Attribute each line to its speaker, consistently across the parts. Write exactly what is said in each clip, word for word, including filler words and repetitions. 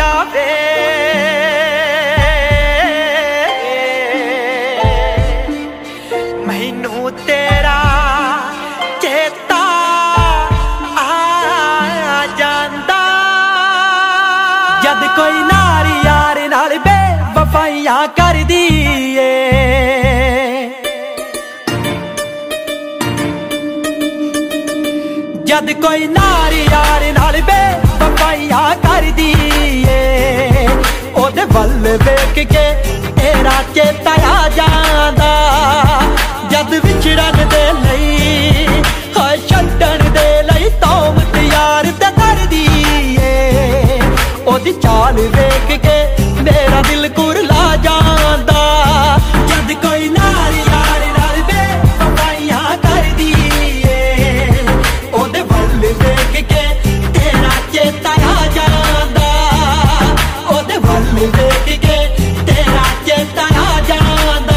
Speaker 1: जावे मैनू तेरा चेता आ जांदा जद कोई नारी यार नाल बेवफाइयां कर दी जद कोई नारी यार नाल बेवफाइयां कर दी ओदे वल वेख के तेरा चेता आ जांदा जद विछड़न दे लई हाय छड्डन दे लई तौमत यार ते कर दी ओदी चाल वेख के मेरा दिल कुरला जांदा जद कोई नारी यार नाल बेवफाइयां कर दी ओदे वल वेख के तेरा चेता आ जांदा ओदे वल वेख के तेरा चेता आ जांदा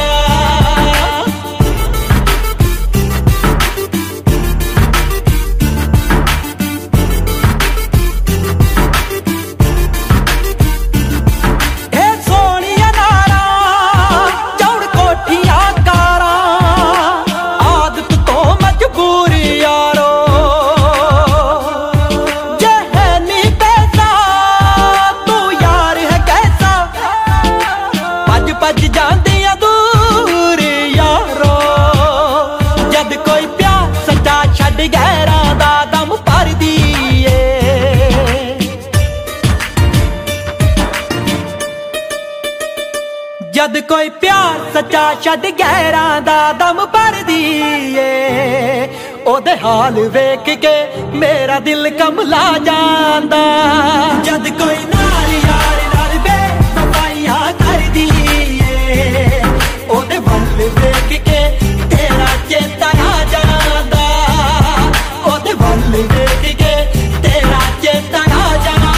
Speaker 1: जद कोई प्यार सच्चा छड़ गैरां दा दम भर दीए ओदे हाल वेख के मेरा दिल कमला जांदा जद कोई नारी यार नाल बेवफाइयां कर दीए ओदे वल वेख के तेरा चेता आ जांदा ओदे वल वेख के तेरा चेता आ जांदा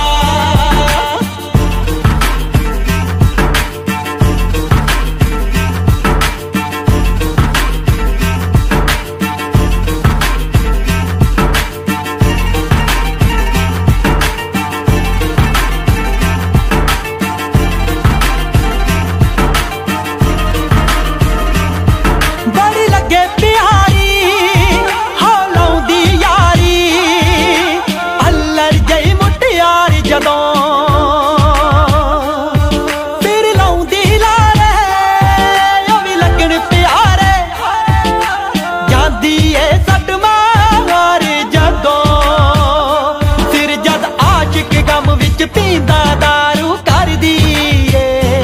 Speaker 1: पींदा दारू कर दीए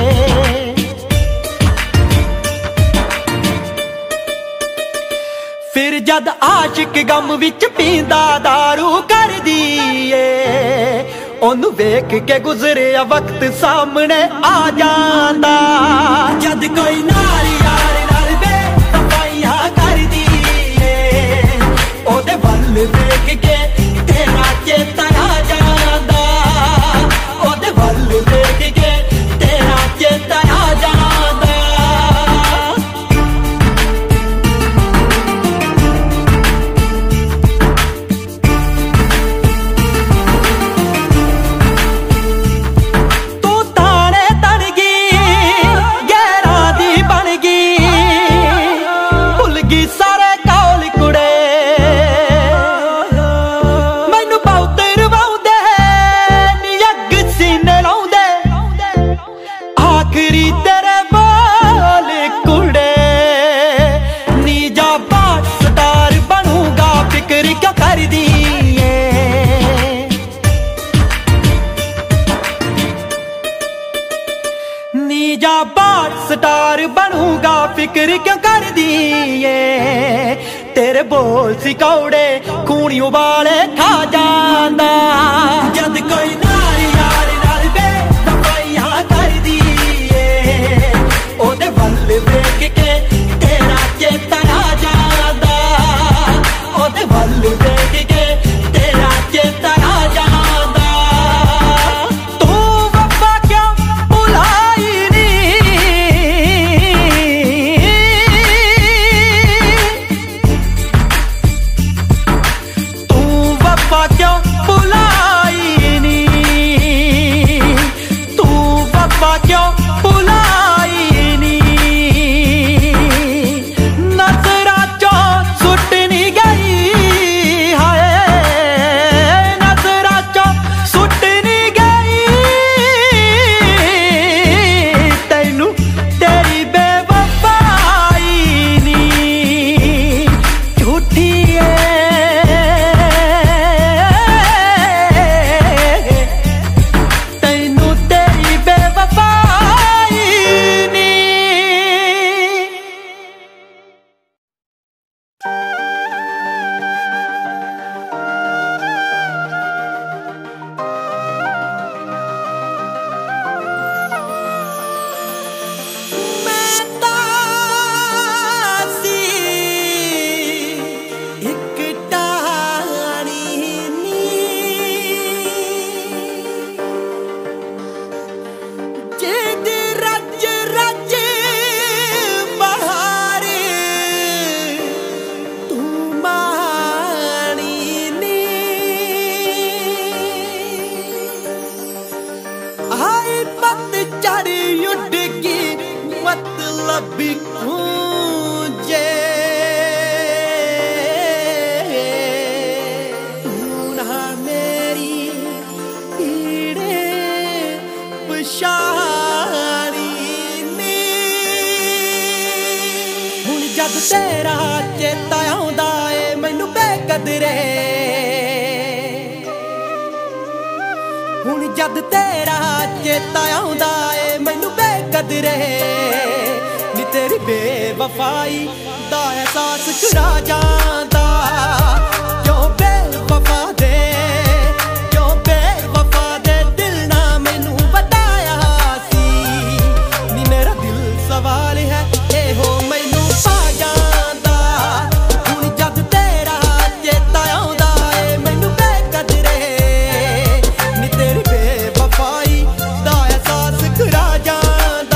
Speaker 1: फिर जद आशिक गम विच पींदा दारू कर दीए ओनू वेख के गुजरिया वक्त सामने आ जांदा जद कोई नारी यार नाल बेवफाइयां कर दीए ओदे वल वेख के तेरा चेता आ जांदा ओदे वल वेख के तेरा चेता आ जांदा तू ताने तन गई गैरां दी बन गई भुल गई सारे कौल कुड़े मैनू बहुत रवाउंदे नी अग सीने लाउंदे आखरी तेरे बोल कुड़े नी जा बात स्टार बनूंगा फिक्र क्यों कर दी नी जा बात स्टार बनूंगा फिक्र क्यों कर दिए तेरे बोल सिकौड़े खूनी उबाले खा जांदा जद कोई नारी यार नाल बेवफाइयां कर दीए ओदे वल वेख के तेरा चेता आ जांदा ओदे वल वेख के तेरा चेता आ जांदा तू वफा क्यों भुलाई नी तू वफा क्यों भुलाई नी भी गूंजे ना मेरी पीड़े पछाड़ी नी हुण जद तेरा चेता आउंदा ए मैनू बेकदरे हुण जद तेरा चेता आउंदा ए मैनू बेकदरे नी तेरी बेवफाई दा एहसास करा जांदा क्यों बेवफा दे क्यों बेवफा दे दिल ना मैनू बताया सी नी मेरा दिल सवाल है ए हो मैनू पा जांदा हुण जद तेरा चेता आउंदा ए मैनू बेकदरे नी तेरी बेवफाई दा एहसास करा जांदा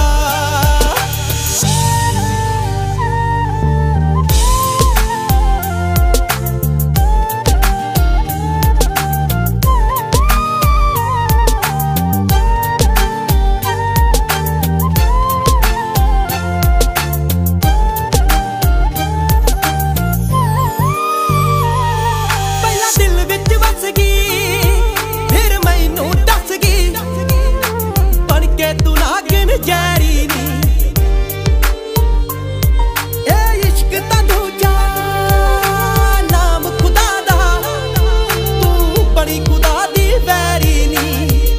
Speaker 1: ਪਹਿਲਾਂ ਦਿਲ ਵਿੱਚ ਵਸ ਗਈ ਫਿਰ ਮੈਨੂੰ ਦੱਸ ਗਈ ਬਣ ਕੇ ਤੂੰ ਨਾਗਿਨ ਜੈਰੀ ਨੀ ਇਹ ਇਸ਼ਕ ਤਾਂ ਦੂਜਾ ਨਾਮ ਖੁਦਾ ਦਾ ਤੂੰ ਬੜੀ ਖੁਦਾ ਦੀ ਵੈਰੀ ਨੀ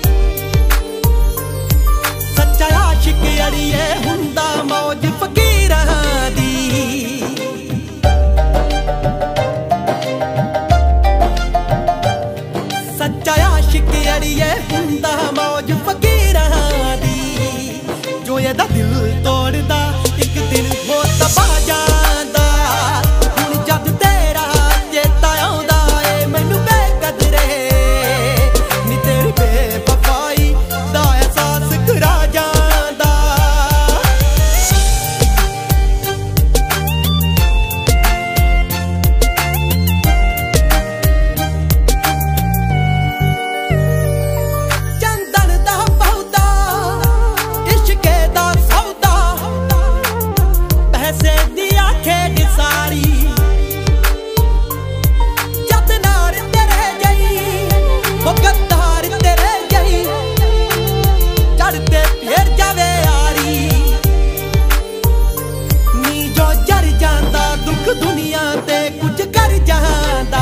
Speaker 1: ਸੱਚਾ ਆਸ਼ਿਕ ਅੜੀਏ ਹੁੰਦਾ ਮੌਜ ਫਕੀਰਾਂ ਦੀ सच्चा आशिक अड़िए हुंदा मौज फकीरां दी जो एदा दिल तोड़दा एक दिन हो तबा जांदा हुण जद तेरा चेता आउंदा ए मैनू बेकदरे नी तेरी बेवफाई दा एहसास करा जांदा चंदन दा पौधा इश्के दा सौदा पैसे दिया खेड सारी जद नार तेरे गई वो गद्दार तेरे गई चढ़ते फिर जावे यारी नी जो जर जांदा दुख दुनिया ते कुछ कर जांदा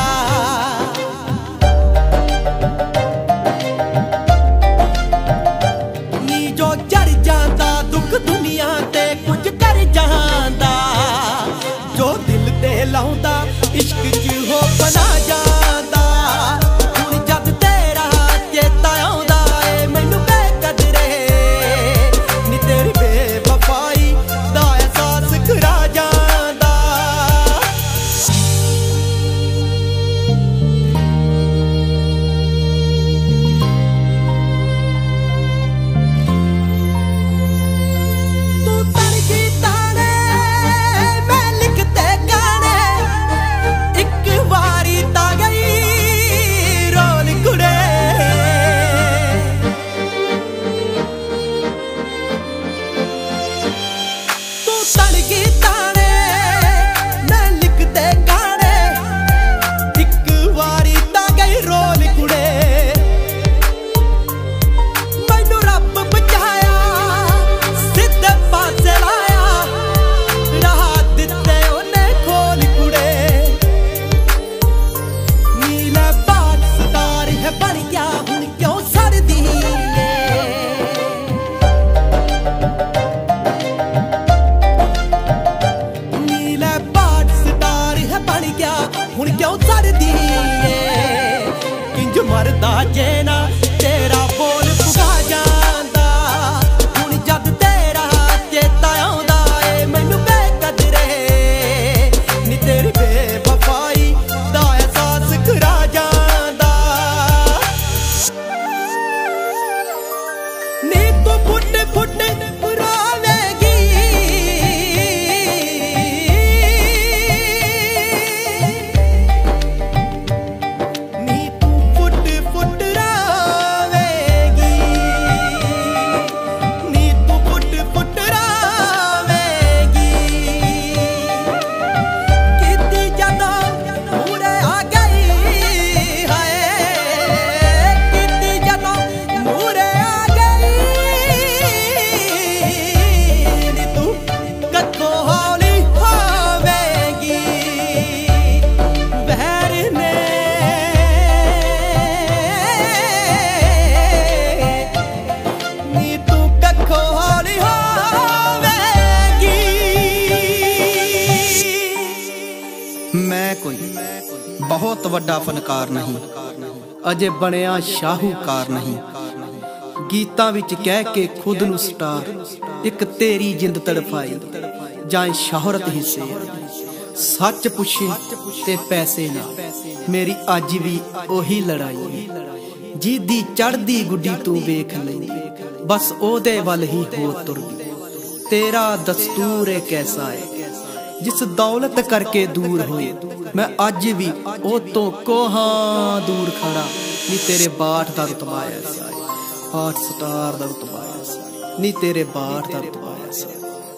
Speaker 1: नी जो जर जांदा दुख दुनिया ते कुछ कर जांदा जो दिल ते लाउंदा इश्क च हो बना जांदा हुण जद तेरा चेता आउंदा ए मैनू बेकदरे नी तेरी बेवफाई दा एहसास करा जांदा तू तड़की ताने मैं लिखते गाने एक वारी ता गई रोल कुड़े तू तड़की ताने मैं लिखते गाने एक वारी ता गई रोल कुड़े मैनू रब बचाया सिद्धे पासे लाया राह दिते ओने खोल कुड़े नीले बाट सितार है बन गया हुण क्यों सड़दी ए नीले बाट सितार है बन गया हुण क्यों सड़दी ए किंज मरदा जे ना तेरा बोल पुगा जांदा हुण जद तेरा चेता आउंदा ए मैनू बेकदरे नी तेरी बेवफाई दा एहसास करा जांदा नी तू फुट फुट रोवेगी नी तू फुट फुट रोवेगी नी तू फुट फुट रोवेगी बहुत वड्डा फनकार नहीं, अजे बनिया शाहूकार नहीं। गीतां विच कह के खुद नूं स्टार, एक तेरी जिंद तड़फाई जाए शोहरत हिस्से। सच पुछे ते पैसे ना, मेरी अज भी ओही लड़ाई। जिदी चढ़दी गुड्डी तू वेख लई, बस ओदे वल ही हो तुर गई। तेरा दस्तूर है कैसा है, जिस दौलत करके दूर होए। मैं अज भी ओ तो कोहां दूर खड़ा, नी तेरे बाट दा रुतबा ऐसा है, हॉट स्टार दा रुतबा ऐसा, नी तेरे बाट दा रुतबा ऐसा।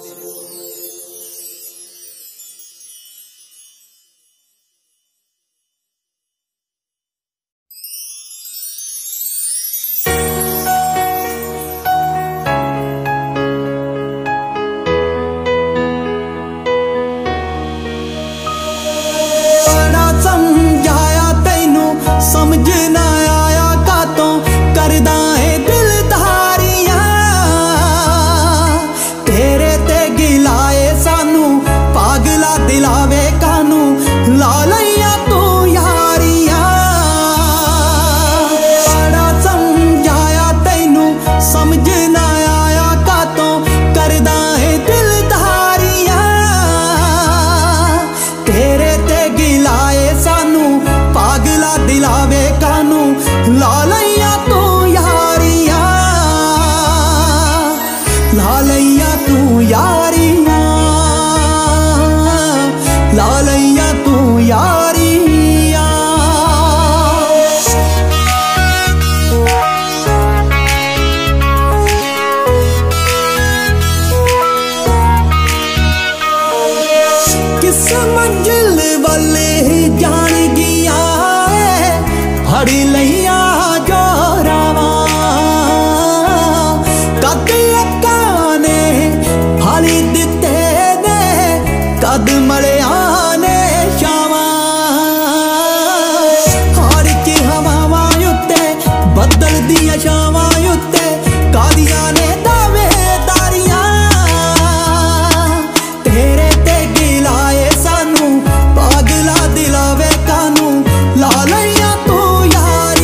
Speaker 1: समझ ना आया कातों करदा है दिल धारियां, तेरे ते गिलाए सानू पागला दिलावे कानू, ला लैया तू यारियां। बड़ा समझाया तैनू समझ ना आया कातों करदा है दिल धारियां, तेरे ते गिलाए सानू पागला दिलावे कानू, ला लैया तू यारियां, ला लैया तू यारियां, ला लैया तू यारियां। किस मंजिल वाले जान गया फड़ लैया जोरावा, कद अकाने फली दिते ने, कद मलिया ने शावा। हार की हवावां उत्ते बदल दिया शावां उत्ते, कादियां ने दावेदारियां, तेरे ते गिलाए सानू पागला दिलावे कानू, ला लैया तू यार।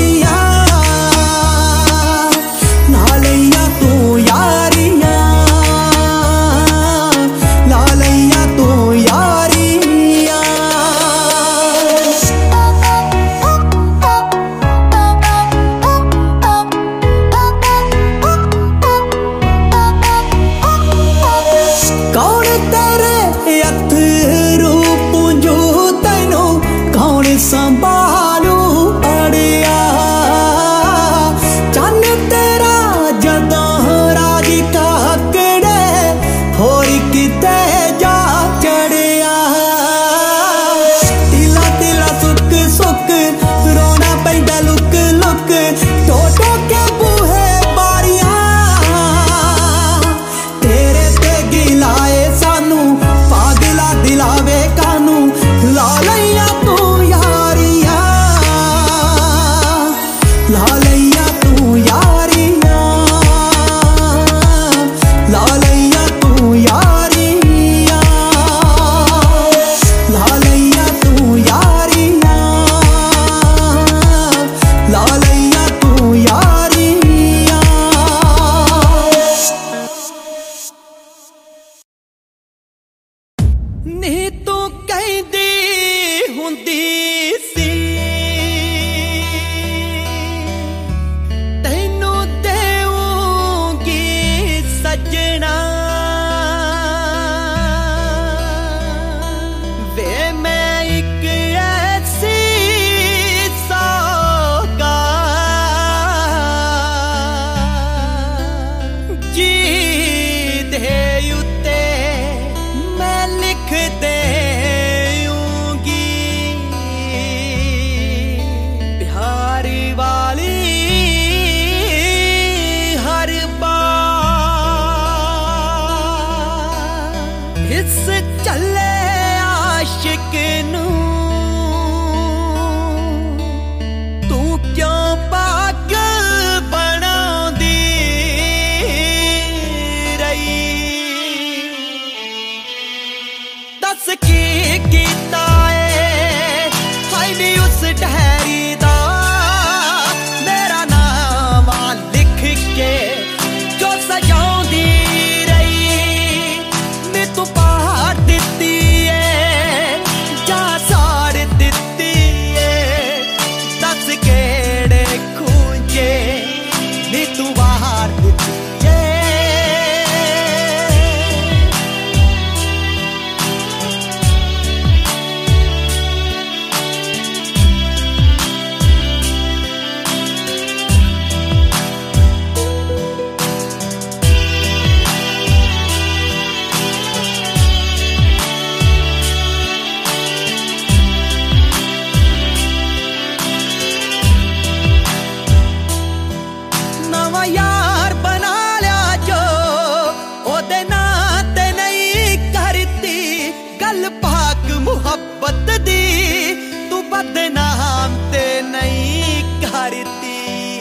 Speaker 1: बदनाम ते नहीं करती।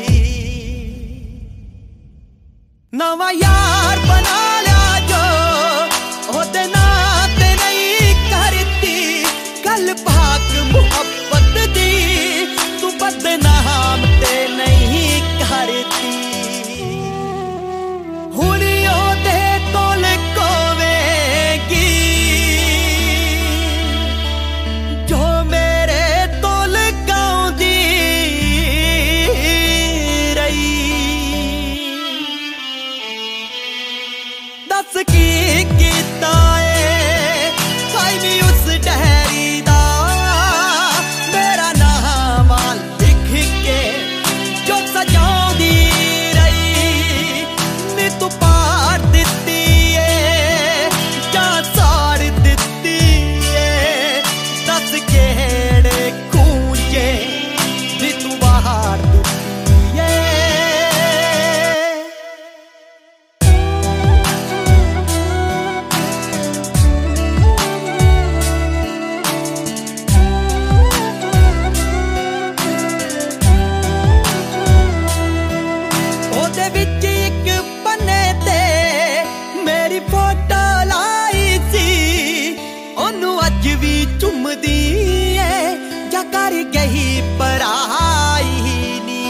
Speaker 1: नवा यार बना लिया जो ओदे नाम ते नहीं करती। गल भाग मुहब्बत दी तू बदनाम ते नहीं करती। की कीता है हाय नी उस डहरी दा मेरा नाम लिख के जो सजाउंदी रही। नी तू पार दित्ती है जा साड़ दित्ती है। दस केड़े कूंजे नी तू बाहर दित्ती है। चुमदी है जा कर गई पराई नी।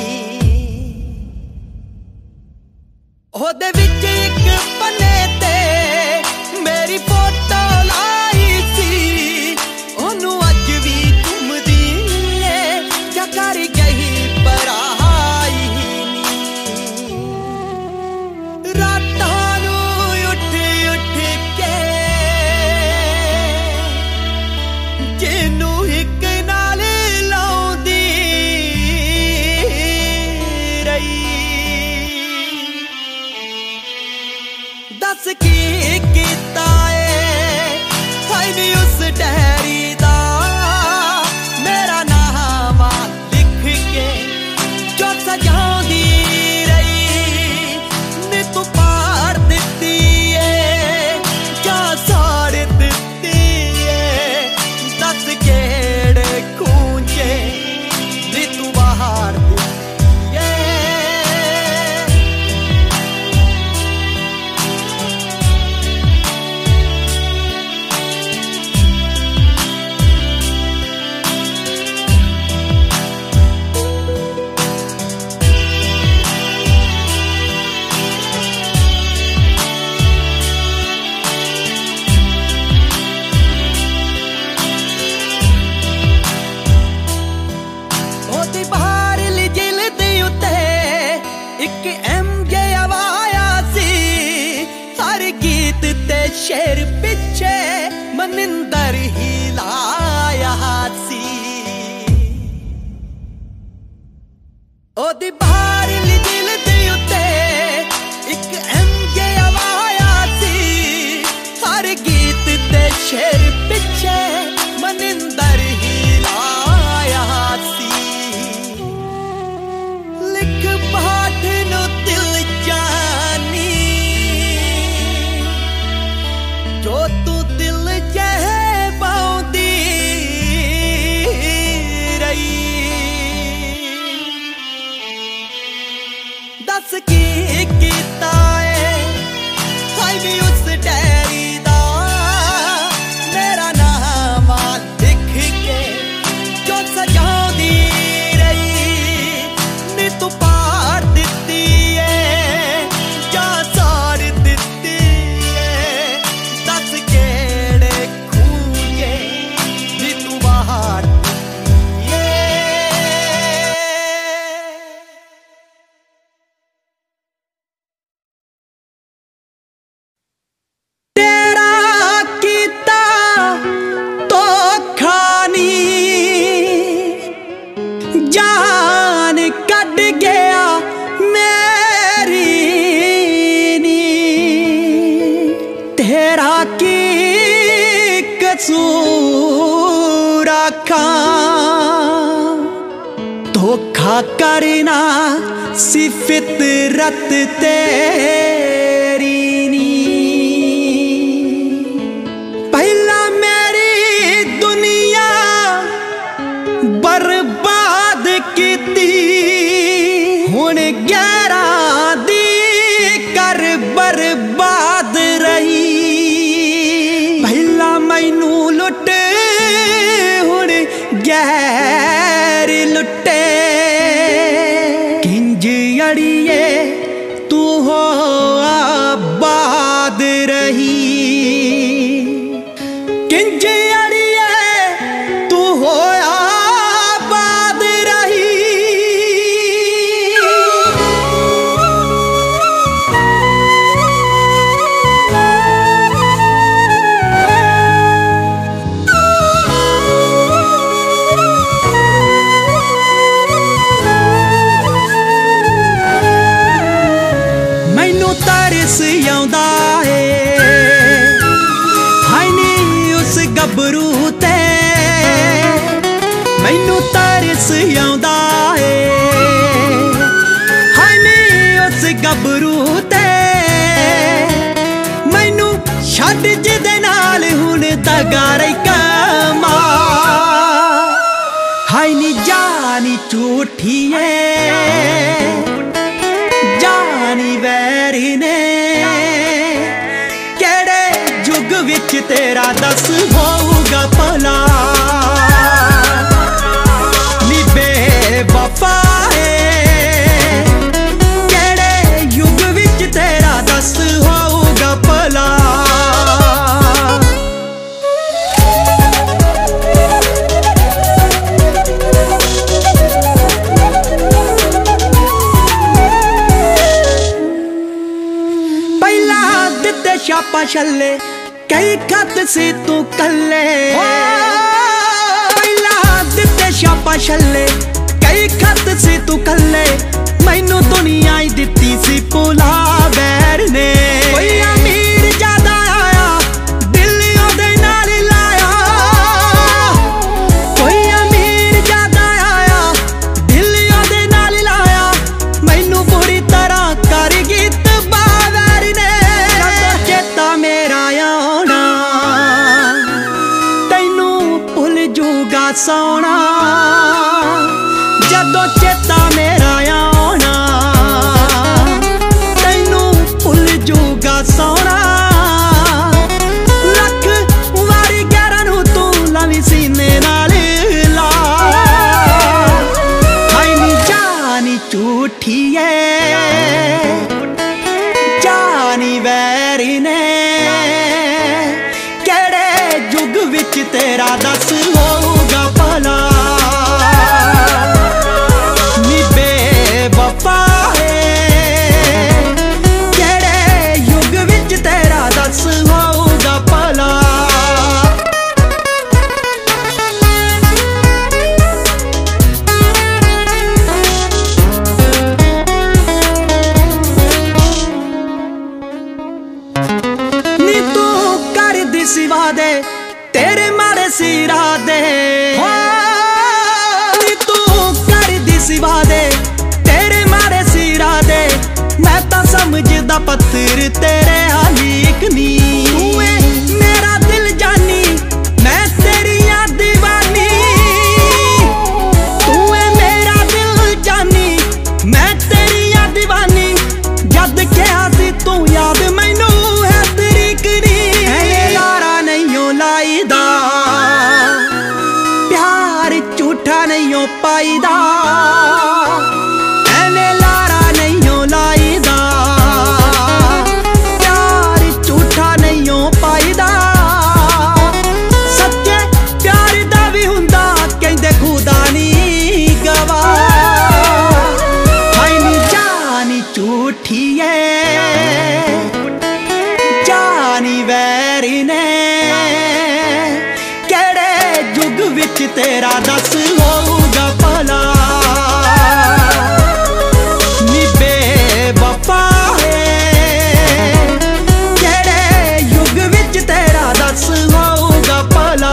Speaker 1: ओदे विच एक पन्ने ते मेरी फोटो लाई सी। ओनू अज भी चुमदी है जा कर गई पराई नी। रातां नू उठ उठ के जिनू एक नाल लाउंदी रही। दस की कीता है हाय नी उस डहरी दा मेरा नाम लिख के जो सजाउंदी रही। नी तू पार दित्ती है जा साड़ दित्ती है। दस केड़े कूंजे नी तू बाहर दित्ती है। ओदी बाहर ली जिल दी उत्ते एक एम जे आवाया सी। हर गीत ते शेर पिछे मनिंदर ही लाया सी। ओदी बाहर ली जिल दी उत्ते एक एम जे आवाया सी। हर गीत ते शेर पिछे मनिंदर ही लाया सी। लिख पाठ नु दिल जानी जो तू दिल जह पाउंदी रही। दस की कीता है हाय नी उस डैरी दा मेरा नाम लिख के जो सजाउंदी रही। नी तू पार दित्ती है जा साड़ दित्ती है। दस केड़े खूंजे नी तू बाहर दित्ती है। तेरा कीता तो खानी जान कट गया मेरी नी। तेरा की कसूर आखा धोखा करना सी फितरत तेरी नी। पहला मेरी दुनिया ਤਰਸ ਆਉਂਦਾ ਏ ਹਾਏ ਨੀ ਉਸ ਗੱਭਰੂ ਤੇ ਮੈਨੂੰ ਤਰਸ ਆਉਂਦਾ ਏ ਹਾਏ ਨੀ ਉਸ ਗੱਭਰੂ ਤੇ ਮੈਨੂੰ ਛੱਡ ਜਿਹਦੇ ਨਾਲ ਹੁਣ ਦਗਾ ਰਹੀ ਕਮਾ ਹਾਏ ਨੀ ਜਾਨੀ ਝੂਠੀ ਏ ਜਾਨੀ ਵੈਰੀ ਨੇ ਕਿਹੜੇ ਯੁੱਗ ਵਿੱਚ ਤੇਰਾ ਦੱਸ ਹੋਊਗਾ ਭਲਾ ਨੀ ਬੇਵਫਾ ਏ ਕਿਹੜੇ ਯੁੱਗ ਵਿੱਚ ਤੇਰਾ ਦੱਸ ਹੋਊਗਾ ਭਲਾ छापा छल्ले कई खत से तू कल्ले पहला दिते छापा छल्ले कई खत से तू कल्ले मैनू दुनिया ही दिती सी भुला बैर ने कोई अमीर ज्यादा आया दिल ओदे नाल लाया कोई अमीर ज्यादा आया दिल ओदे नाल लाया मैनू बुरी तरह कर गीत बावैर ने चेता मेरा आना तैनू भुल जूगा सोना जदों चेता मेरा आना तैनू भुल जूगा सोना लख वारी गैरां नू तू लवी सीने नाल ला हाय नी जानी झूठी है जानी वैरी ने केड़े युग विच तेरा दस होगा भला नी बेवफा है केड़े युग विच तेरा दस होगा भला सिवा दे तेरे मारे सिरा दे तू कर दी सिवा दे तेरे मारे सिरा दे मैं तो समझदा पत्थर तेरे हालीक नी तू मेरा दिल जानी मैं तेरी याद दीवानी तू मेरा दिल जानी मैं तेरी याद दीवानी जद क्या सी तू याद मैनू है तरीक नी लाईदा प्यार झूठा नहीं हो पाईदा एने लारा नहीं हो लाईदा प्यार झूठा नहीं हो पाईदा सच्चे प्यार दा भी हुंदा कहंदे खुदा नी गवा हाय नी जानी झूठी है जानी वैरी ने युग विच तेरा दस होगा भला नी बेवफा है केड़े युग विच तेरा दस होगा भला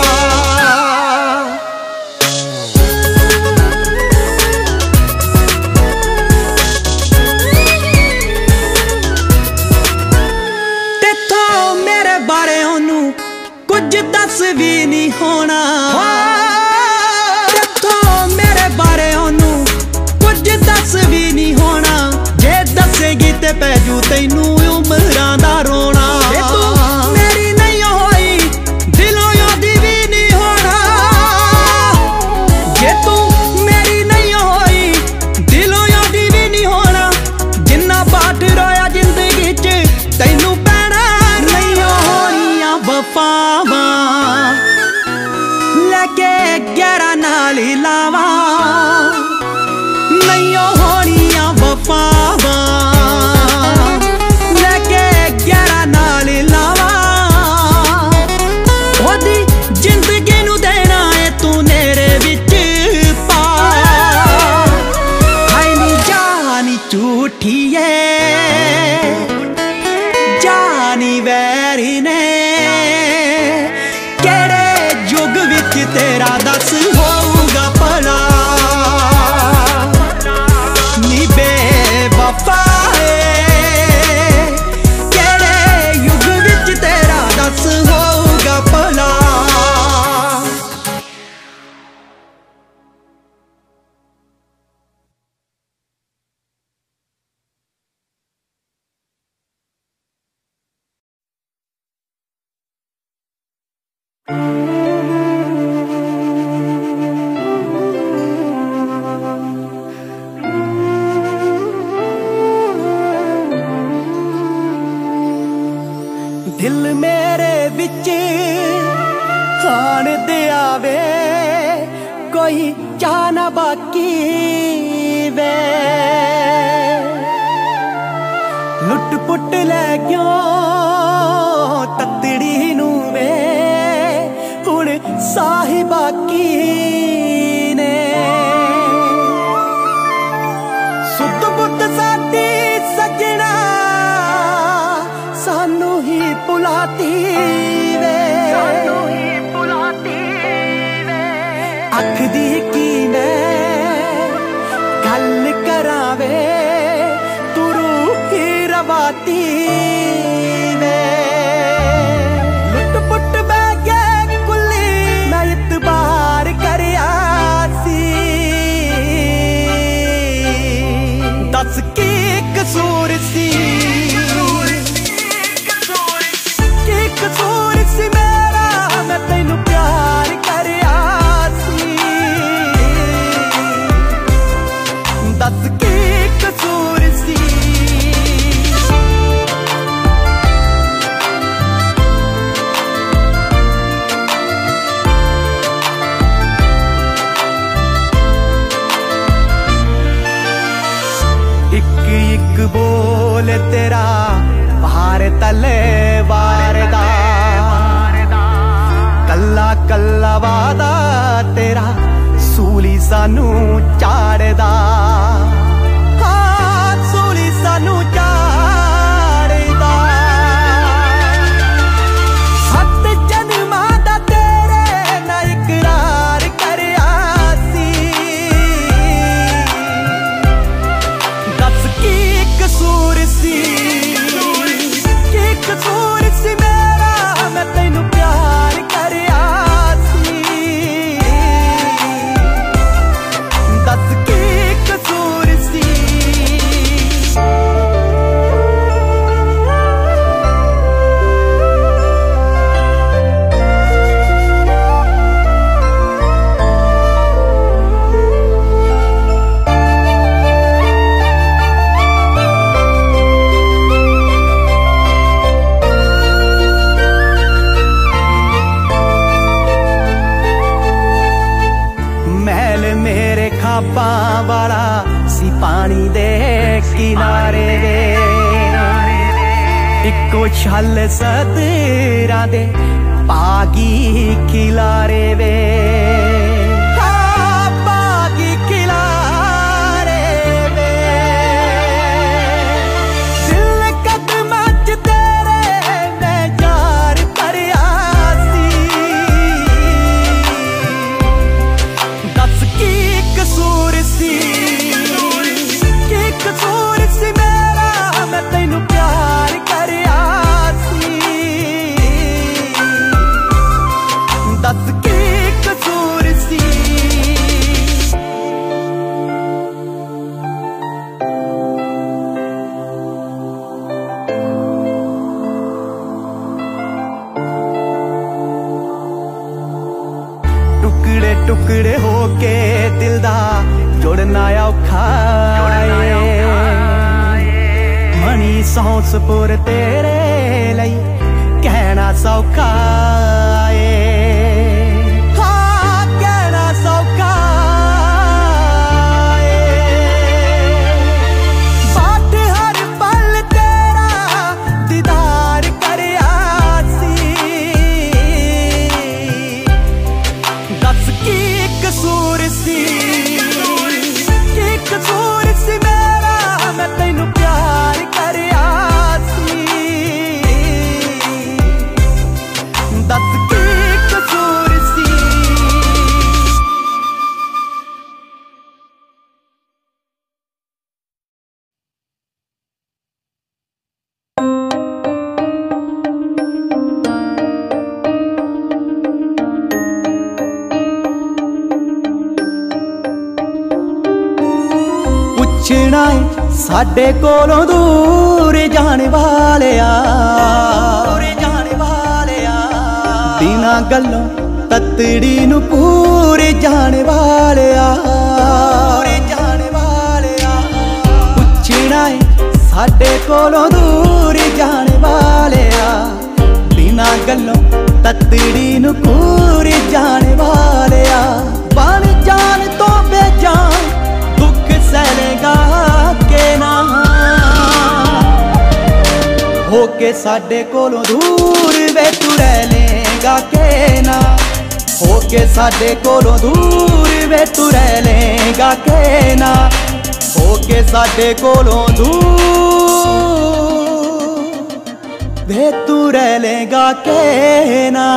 Speaker 1: तेथों मेरे बारे ओनू कुछ दस भी नहीं होना तेथों मेरे बारे ओनू कुछ दस भी नहीं होना जे दसेगी ते पैजू तैनू उमरां दा रोना जे तू मेरी नहीं होई दिलों यादी भी नहीं होना जे तू मेरी नहीं होई दिलों यादी भी नहीं होना जिन्ना बाट रोया जिंदगी च तैनू पैना नहीं होनियां वफावां लैके ग्यारह नाल लावा नहीं होनियां वफावां लैके ग्यारह नाल लावा ओदी जिंदगी नू देना है तू नेरे विच पा हाय नी जानी झूठी है बैरी ने केड़े युग विच तेरा दस होऊगा भला नी बेवफाए केड़े युग विच तेरा दस होऊगा भला। दिल मेरे विच आन दे आवे कोई जाना बाकी वे लुट पुट लै क्यों ततड़ी नू वे हुण साही बाकी ने सुत बुत साथी सजना सानू ही बुलाती वे सानू ही बुलाती वे अख दी की मैं गल करावे तू रूही रवाती वे लुट पुट बह के कुल्ली मैं इतबार करया सी दस की कसूर सी कसूर सी मेरा मैं तेनू प्यार करया सी दस की कसूर सी इक इक बोल तेरा बाहर तले वार दा कल्ला कल्ला वादा तेरा सूली सानू चाड़दा हाँ सूली सानू चाड़दा सत जन्मा दा तेरे ना इकरार करया सी दस की कसूर सी की कसूर सी मेरा मैं तेनू प्यार करया सी दस की कसूर सी महल मेरे खापां वाला सी पानी दे किनारे वे इको छल सदरा दे पागी खिलारे वे हाँ, पागी खिलारे वे दिल कदमां च तेरे मैं जार करया सी दस की कसूर सी की कसूर सी मेरा मैं तेनू प्यार करया सी दस की कसूर सी टुकड़े टुकड़े होके दिल दा जुड़ना औखा मनी सौंस पुर तेरे लई कहना सौखा हाँ कहना सौखा बाट हर पल तेरा दीदार करया सी दस की कसूर सी की कसूर सी मेरा मैं तेनू प्यार करया सी साडे कोलों दूर जाने वालिया, जाने वालिया बिना गल्लों ततड़ी नूं पूरे जाने वालिया, जाने वालिया पुछना है साडे कोलों दूर जाने वालिया, बिना गल्लों ततड़ी नूं पूरे जाने वालिया। बन जान तो बेजान दुख सहलेगा के ना, होके साडे कोलों दूर वे तू रह लेगा के ना, होके साडे कोलों दूर वे तू रह लेगा के ना, होके साडे कोलों दूर वे तू रह लेगा के ना।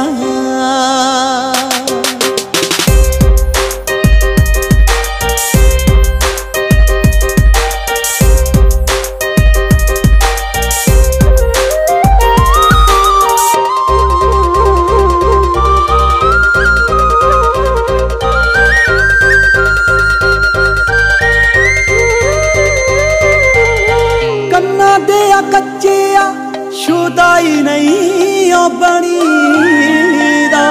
Speaker 1: कन्ना दिया कच्चिया शुदाई नहीं बनी दा,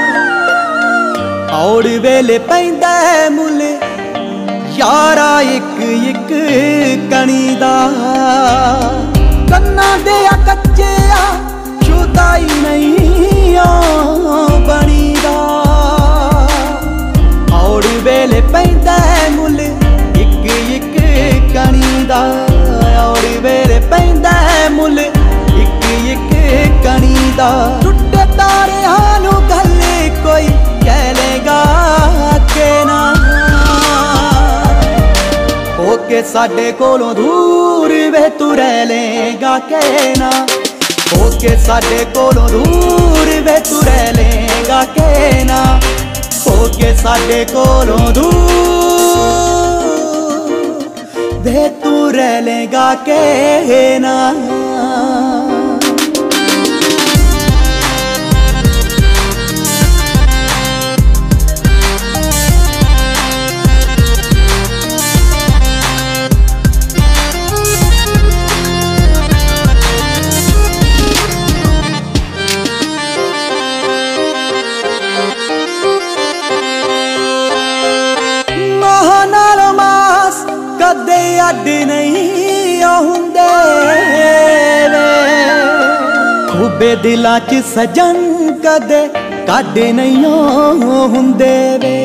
Speaker 1: औड़ वेले पैंदा मुल यारा एक एक कणी दा। कन्ना दिया कच्चिया शुदाई नहीं बनी दा, औड़ वेले पैंदा मुल एक एक कणी दा, औड़ वेले पैंदा मुल एक एक कणी दा। टुटे तारे हानू गल कोई कह लेगा के ना, होके साडे कोलों दूर वे तू रह लेगा के ना, होके साडे कोलों दूर वे तू रह लेगा के ना, होके साडे कोलों दूर वे तू रह लेगा के ना। कदे अड नहीं हुंदे वे, खूबे दिलां च सजन कदे कड नहीं हुंदे वे।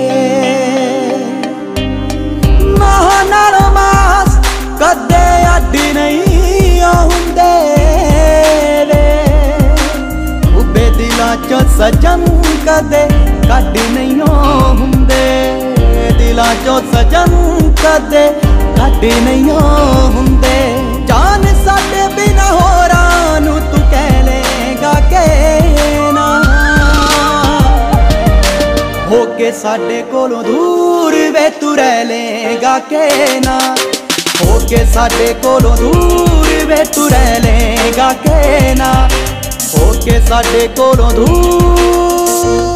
Speaker 1: मां नाल मास कदे अड नहीं हुंदे वे, खूबे दिलां च सजन कदे कड नहीं हुंदे, दिलां चो सजन कदे कड नहीं हुंदे। जान साडे बिना होरां नूं तू कह लेगा के ना, होके साडे कोलों दूर वे तू रह लेगा के ना, होके साडे कोलों दूर वे तू रह लेगा के ना, होके साडे कोलों दूर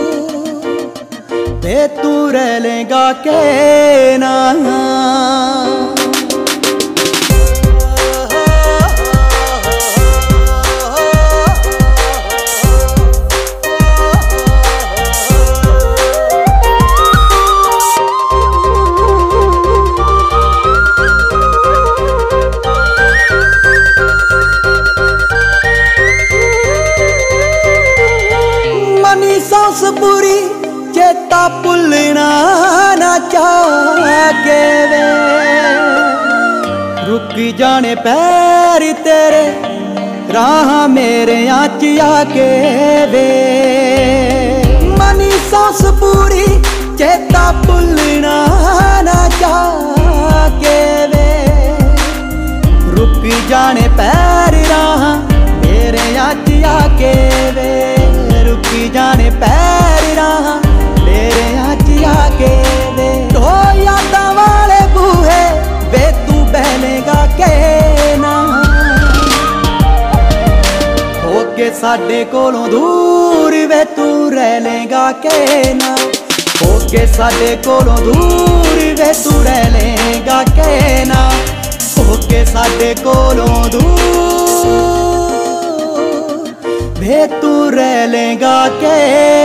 Speaker 1: वे तू रह लेगा के ना। मनी सांस बुरी चेता भुलना ना चाहे वे, रुक जाने पैर तेरे राह मेरे आँच आके वे। मनी सांस पूरी चेता भुलना ना चाहे वे, रुक जाने पैर राह मेरे आँच आके वे, रुक जाने पैर राह मेरे आँच आके वे। तो यादा वाले बूहे वे तू बहलेगा के ना, होके साडे कोलों दूर वे तू रह लेगा के ना, होके साडे कोलों दूर वे तू रह लेगा के ना, के साडे कोलों दूर वे तू रह लेगा के